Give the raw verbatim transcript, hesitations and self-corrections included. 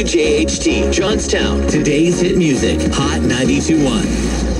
W J H T, Johnstown. Today's hit music, Hot ninety-two point one.